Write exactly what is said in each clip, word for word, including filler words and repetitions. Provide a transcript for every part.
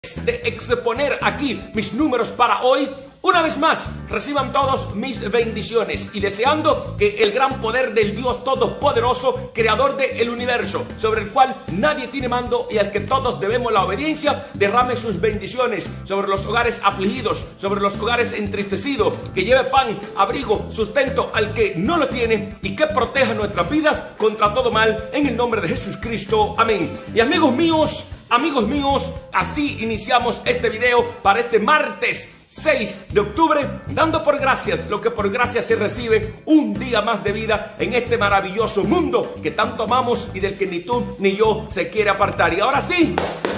de exponer aquí mis números para hoy, una vez más reciban todos mis bendiciones y deseando que el gran poder del Dios Todopoderoso, creador del universo, sobre el cual nadie tiene mando y al que todos debemos la obediencia, derrame sus bendiciones sobre los hogares afligidos, sobre los hogares entristecidos, que lleve pan, abrigo, sustento al que no lo tiene y que proteja nuestras vidas contra todo mal, en el nombre de Jesús Cristo. Amén. Y amigos míos, amigos míos, así iniciamos este video para este martes seis de octubre, dando por gracias lo que por gracias se recibe, un día más de vida en este maravilloso mundo que tanto amamos y del que ni tú ni yo se quiere apartar. Y ahora sí,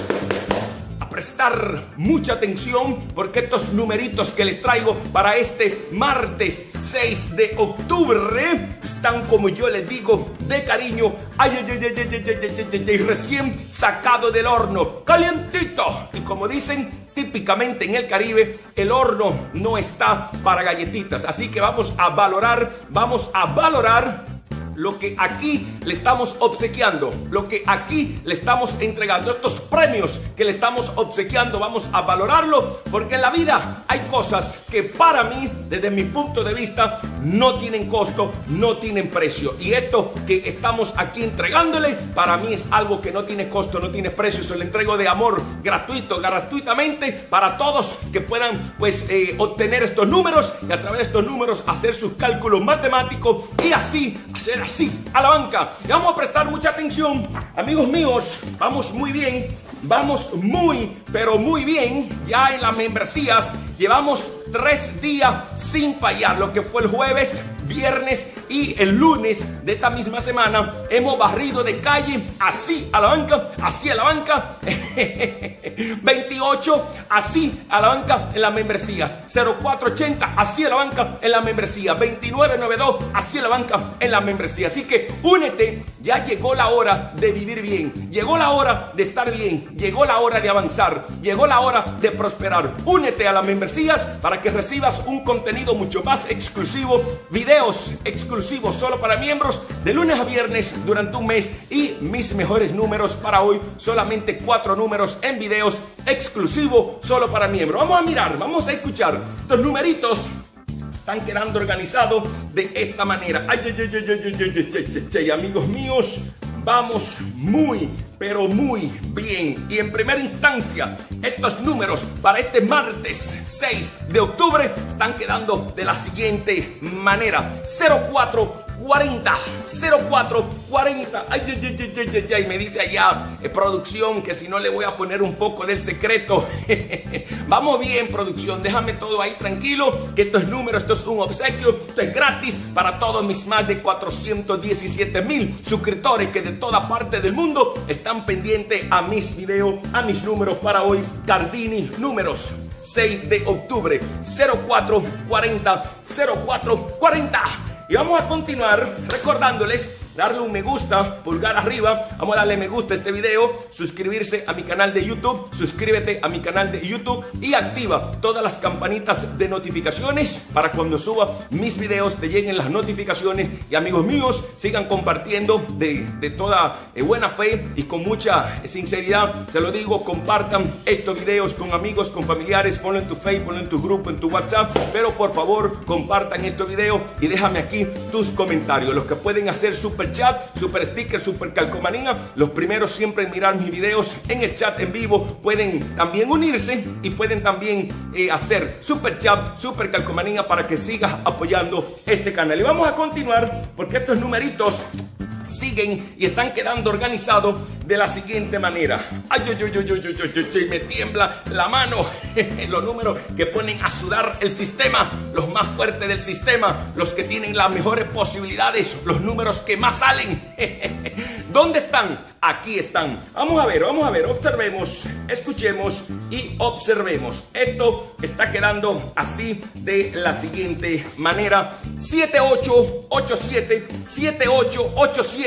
a prestar mucha atención porque estos numeritos que les traigo para este martes seis de octubre están, como yo les digo, de cariño, ay, ay, ay, ay, ay, ay, ay, ay, ay, recién sacado del horno, calientito. Y como dicen típicamente en el Caribe, el horno no está para galletitas. Así que vamos a valorar, vamos a valorar lo que aquí le estamos obsequiando, lo que aquí le estamos entregando, estos premios que le estamos obsequiando, vamos a valorarlo, porque en la vida hay cosas que para mí, desde mi punto de vista, no tienen costo, no tienen precio. Y esto que estamos aquí entregándole, para mí es algo que no tiene costo, no tiene precio. Se lo entrego de amor, gratuito, gratuitamente, para todos que puedan pues eh, obtener estos números y a través de estos números hacer sus cálculos matemáticos y así hacer así a la banca. Y vamos a prestar mucha atención, amigos míos. Vamos muy bien, vamos muy pero muy bien. Ya en las membresías llevamos tres días sin fallar. Lo que fue el jueves, viernes y el lunes de esta misma semana hemos barrido de calle así a la banca, así a la banca. Veintiocho así a la banca en las membresías. Cero cuatro ochenta así a la banca en la membresía. Veintinueve noventa y dos así a la banca en la membresía. Así que únete, ya llegó la hora de vivir bien, llegó la hora de estar bien, llegó la hora de avanzar, llegó la hora de prosperar. Únete a las membresías para que recibas un contenido mucho más exclusivo, videos exclusivos solo para miembros de lunes a viernes durante un mes y mis mejores números para hoy, solamente cuatro números en videos exclusivos solo para miembros. Vamos a mirar, vamos a escuchar estos numeritos. Están quedando organizados de esta manera. Ay, ay, ay, ay, ay, ay, ay, ay, ay, ay, amigos míos, vamos muy pero muy bien. Y en primera instancia, estos números para este martes seis de octubre están quedando de la siguiente manera: cero cuatro cuarenta, cero cuatro cuarenta. Ay, ay, ay, ay, ay, ay, me dice allá eh, producción que si no le voy a poner un poco del secreto. Vamos bien, producción, déjame todo ahí tranquilo, que esto es número, esto es un obsequio, esto es gratis para todos mis más de cuatrocientos diecisiete mil suscriptores que de toda parte del mundo están pendientes a mis videos, a mis números para hoy. Cardini números seis de octubre, cero cuatro cuarenta, cero cuatro cuarenta. Y vamos a continuar recordándoles darle un me gusta, pulgar arriba. Vamos a darle me gusta a este video, suscribirse a mi canal de YouTube, suscríbete a mi canal de YouTube y activa todas las campanitas de notificaciones para cuando suba mis videos te lleguen las notificaciones. Y amigos míos, sigan compartiendo de, de toda eh, buena fe y con mucha sinceridad, se lo digo, compartan estos videos con amigos, con familiares, ponlo en tu Facebook, ponlo en tu grupo, en tu WhatsApp, pero por favor compartan este video y déjame aquí tus comentarios. Los que pueden hacer super chat, super sticker, super calcomanía, los primeros siempre en mirar mis videos en el chat en vivo, pueden también unirse y pueden también eh, hacer super chat, super calcomanía para que sigas apoyando este canal. Y vamos a continuar porque estos numeritos siguen y están quedando organizados de la siguiente manera. Ay, ay, ay, ay, ay, ay, ay, ay, me tiembla la mano. Los números que ponen a sudar el sistema, los más fuertes del sistema, los que tienen las mejores posibilidades, los números que más salen. ¿Dónde están? Aquí están. Vamos a ver, vamos a ver, observemos, escuchemos y observemos. Esto está quedando así de la siguiente manera: siete ocho ocho siete, siete ocho ocho siete.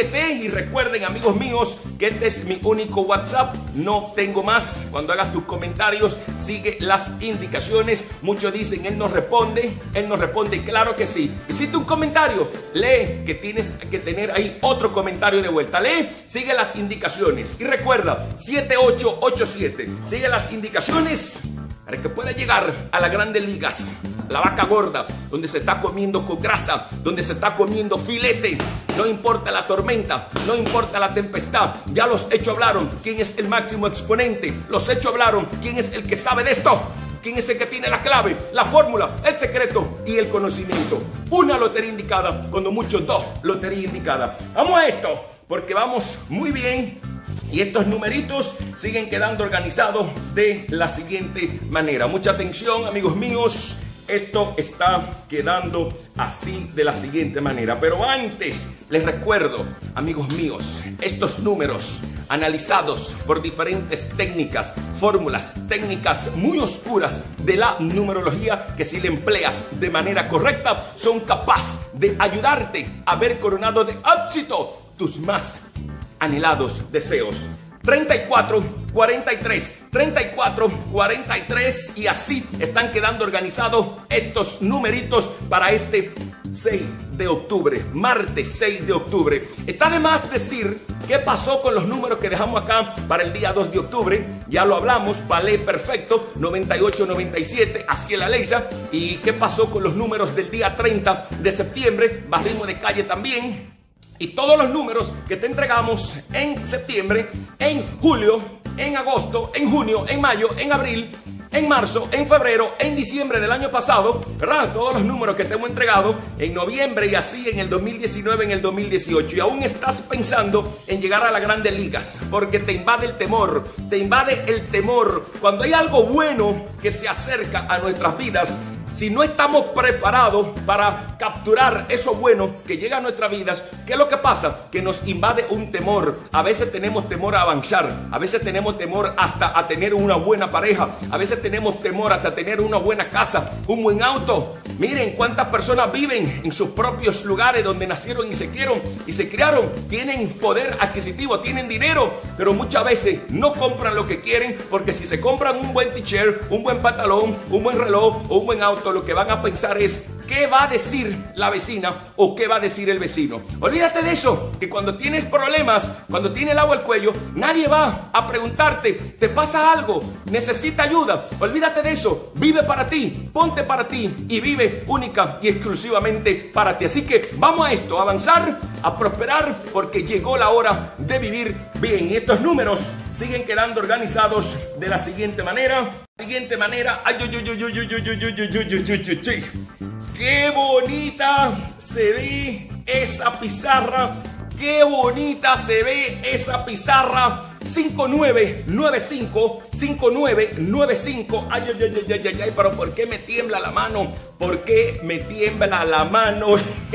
Únete y recuerden, amigos míos, que este es mi único WhatsApp. No tengo más. Cuando hagas tus comentarios, sigue las indicaciones. Muchos dicen, él nos responde. Él nos responde, claro que sí. Hiciste un comentario, lee, que tienes que tener ahí otro comentario de vuelta. Lee, sigue las indicaciones. Y recuerda, siete ocho ocho siete. Sigue las indicaciones para que pueda llegar a las grandes ligas. La vaca gorda, donde se está comiendo con grasa, donde se está comiendo filete. No importa la tormenta, no importa la tempestad. Ya los hechos hablaron quién es el máximo exponente. Los hechos hablaron quién es el que sabe de esto. ¿Quién es el que tiene la clave, la fórmula, el secreto y el conocimiento? Una lotería indicada, cuando muchos dos loterías indicadas. Vamos a esto, porque vamos muy bien. Y estos numeritos siguen quedando organizados de la siguiente manera. Mucha atención, amigos míos. Esto está quedando así de la siguiente manera. Pero antes, les recuerdo, amigos míos, estos números analizados por diferentes técnicas, fórmulas, técnicas muy oscuras de la numerología, que si le empleas de manera correcta, son capaces de ayudarte a ver coronado de éxito tus más anhelados deseos. treinta y cuatro, cuarenta y tres, treinta y cuatro, cuarenta y tres, y así están quedando organizados estos numeritos para este seis de octubre, martes seis de octubre. Está de más decir qué pasó con los números que dejamos acá para el día dos de octubre. Ya lo hablamos, Palé perfecto, noventa y ocho, noventa y siete, así es la Leisa. Y qué pasó con los números del día treinta de septiembre, Barrismo de Calle también. Y todos los números que te entregamos en septiembre, en julio, en agosto, en junio, en mayo, en abril, en marzo, en febrero, en diciembre del año pasado, ¿verdad? Todos los números que te hemos entregado en noviembre y así en el dos mil diecinueve, en el dos mil dieciocho. Y aún estás pensando en llegar a las grandes ligas, porque te invade el temor, te invade el temor. Cuando hay algo bueno que se acerca a nuestras vidas, si no estamos preparados para capturar eso bueno que llega a nuestras vidas, ¿qué es lo que pasa? Que nos invade un temor. A veces tenemos temor a avanzar, a veces tenemos temor hasta a tener una buena pareja, a veces tenemos temor hasta tener una buena casa, un buen auto. Miren cuántas personas viven en sus propios lugares donde nacieron y se criaron y se criaron, tienen poder adquisitivo, tienen dinero, pero muchas veces no compran lo que quieren, porque si se compran un buen t-shirt, un buen pantalón, un buen reloj o un buen auto, lo que van a pensar es ¿qué va a decir la vecina o qué va a decir el vecino? Olvídate de eso, que cuando tienes problemas, cuando tienes el agua al cuello, nadie va a preguntarte, ¿te pasa algo? ¿Necesita ayuda? Olvídate de eso, vive para ti, ponte para ti y vive única y exclusivamente para ti. Así que vamos a esto, a avanzar, a prosperar, porque llegó la hora de vivir bien. Y estos números siguen quedando organizados de la siguiente manera. Siguiente manera. Ay, ay, ay, ay, ay, ay, ay, ay, ay, ay, ay, ay. ¡Qué bonita se ve esa pizarra! ¡Qué bonita se ve esa pizarra! cinco nueve nueve cinco, cinco nueve nueve cinco. Ay, ay, ay, ay, ay, ay, pero ¿por qué me tiembla la mano? ¿Por qué me tiembla la mano?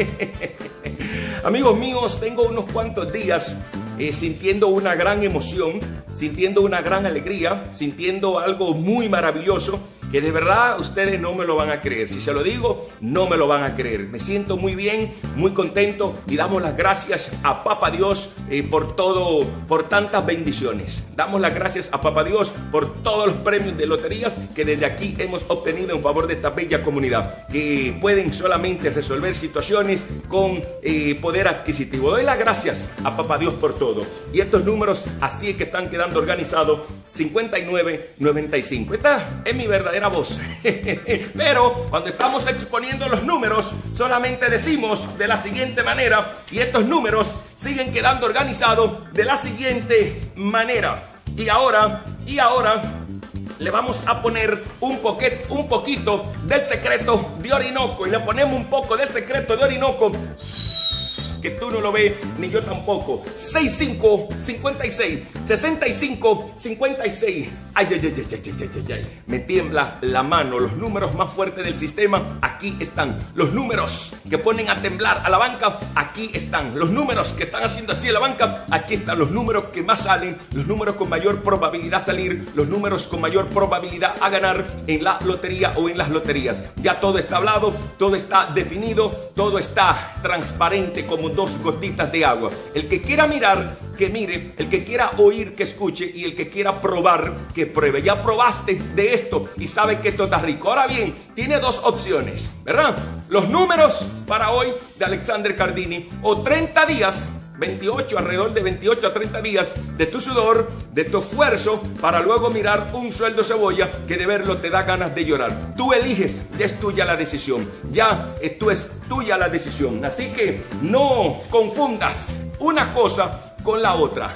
Amigos míos, tengo unos cuantos días eh, sintiendo una gran emoción, sintiendo una gran alegría, sintiendo algo muy maravilloso, que de verdad ustedes no me lo van a creer. Si se lo digo, no me lo van a creer. Me siento muy bien, muy contento, y damos las gracias a Papá Dios eh, por todo, por tantas bendiciones. Damos las gracias a Papá Dios por todos los premios de loterías que desde aquí hemos obtenido en favor de esta bella comunidad, que pueden solamente resolver situaciones con eh, poder adquisitivo. Doy las gracias a Papá Dios por todo. Y estos números así es que están quedando organizados: cincuenta y nueve, noventa y cinco. Esta es mi verdadera voz. Pero cuando estamos exponiendo los números, solamente decimos de la siguiente manera, y estos números siguen quedando organizados de la siguiente manera. Y ahora, y ahora le vamos a poner un, poquet, un poquito del secreto de Orinoco, y le ponemos un poco del secreto de Orinoco, que tú no lo ves, ni yo tampoco. sesenta y cinco, cincuenta y seis, sesenta y cinco, cincuenta y seis. Ay, ay, ay, ay, ay, ay, ay, ay. Me tiembla la mano. Los números más fuertes del sistema, aquí están. Los números que ponen a temblar a la banca, aquí están. Los números que están haciendo así a la banca, aquí están. Los números que más salen, los números con mayor probabilidad a salir, los números con mayor probabilidad a ganar en la lotería o en las loterías. Ya todo está hablado, todo está definido, todo está transparente como dos gotitas de agua. El que quiera mirar, que mire. El que quiera oír, que escuche. Y el que quiera probar, que pruebe. Ya probaste de esto y sabe que esto está rico. Ahora bien, tiene dos opciones, ¿verdad? Los números para hoy de Alexander Cardini o treinta días, veintiocho, alrededor de veintiocho a treinta días de tu sudor, de tu esfuerzo, para luego mirar un sueldo cebolla que de verlo te da ganas de llorar. Tú eliges, ya es tuya la decisión, ya esto es tuya la decisión. Así que no confundas una cosa con la otra.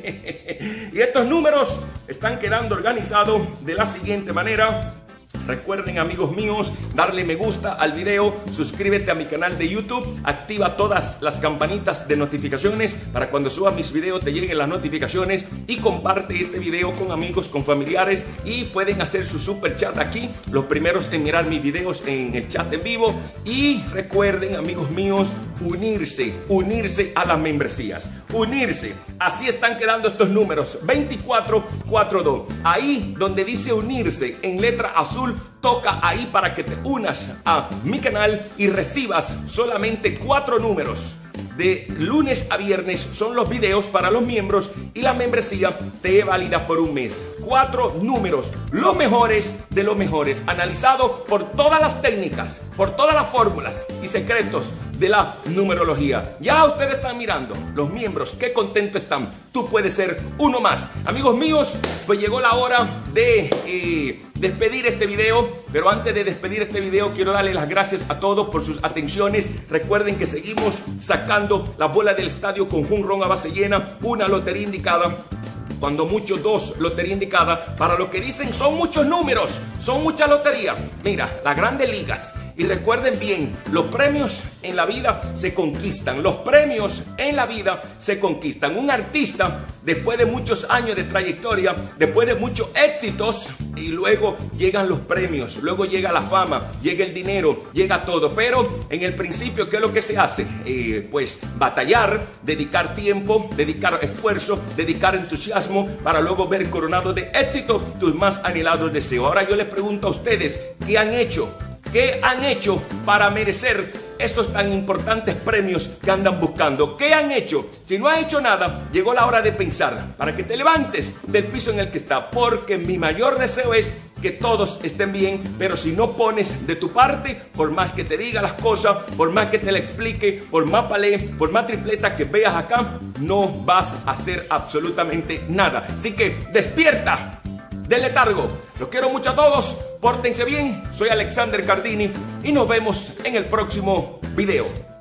Y estos números están quedando organizados de la siguiente manera. Recuerden, amigos míos, darle me gusta al video, suscríbete a mi canal de YouTube, activa todas las campanitas de notificaciones para cuando suba mis videos te lleguen las notificaciones, y comparte este video con amigos, con familiares, y pueden hacer su super chat aquí, los primeros en mirar mis videos en el chat en vivo. Y recuerden, amigos míos, unirse, unirse a las membresías, unirse. Así están quedando estos números, veinticuatro cuarenta y dos. Ahí donde dice unirse en letra azul, toca ahí para que te unas a mi canal y recibas solamente cuatro números. De lunes a viernes son los videos para los miembros y la membresía te es válida por un mes. Cuatro números, los mejores de los mejores, analizados por todas las técnicas, por todas las fórmulas y secretos de la numerología. Ya ustedes están mirando, los miembros, qué contentos están. Tú puedes ser uno más. Amigos míos, pues llegó la hora de eh, despedir este video. Pero antes de despedir este video, quiero darle las gracias a todos por sus atenciones. Recuerden que seguimos sacando la bola del estadio con un ron a base llena, una lotería indicada. Cuando mucho, dos lotería indicada. Para lo que dicen, son muchos números, son muchas loterías. Mira, las grandes ligas. Y recuerden bien, los premios en la vida se conquistan. Los premios en la vida se conquistan. Un artista, después de muchos años de trayectoria, después de muchos éxitos, y luego llegan los premios, luego llega la fama, llega el dinero, llega todo. Pero en el principio, ¿qué es lo que se hace? Eh, pues batallar, dedicar tiempo, dedicar esfuerzo, dedicar entusiasmo, para luego ver coronado de éxito tus más anhelados deseos. Ahora yo les pregunto a ustedes, ¿qué han hecho? ¿Qué han hecho para merecer esos tan importantes premios que andan buscando? ¿Qué han hecho? Si no has hecho nada, llegó la hora de pensar para que te levantes del piso en el que está. Porque mi mayor deseo es que todos estén bien, pero si no pones de tu parte, por más que te diga las cosas, por más que te la explique, por más palé, por más tripleta que veas acá, no vas a hacer absolutamente nada. Así que despierta del letargo. Los quiero mucho a todos, pórtense bien, soy Alexander Cardini y nos vemos en el próximo video.